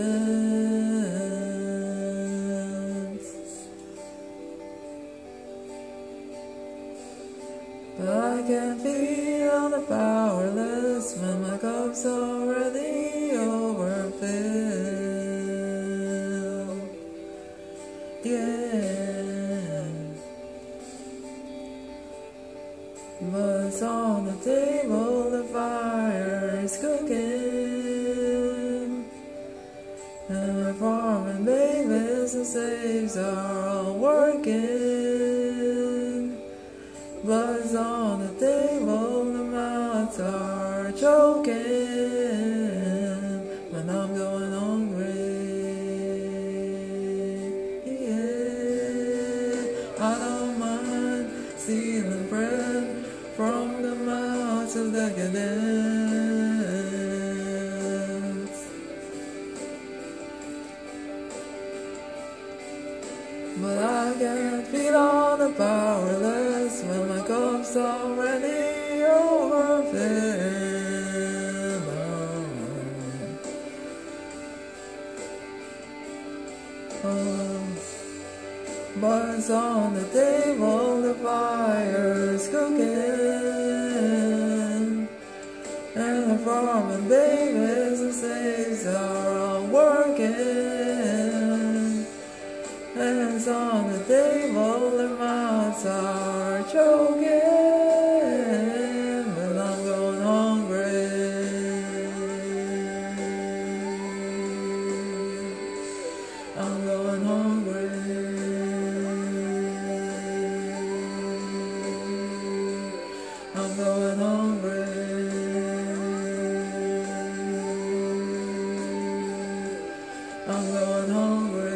But I can feel the powerless when my cup's already overfilled. Yeah. What's on the table, the fire is cooking, and my farming babies and slaves are all working. Blood's on the table, the mouths are choking, when I'm going hungry. Yeah, I don't mind stealing bread from the mouths of decadence. But I can't feel all the powerless when my cup's already overfilled. Oh. Buttons on the table, the fire's cooking, and the farming babies and slaves are all working. Hands on the table, their mouths are choking, but I'm going hungry. I'm going hungry. I'm going hungry. I'm going hungry.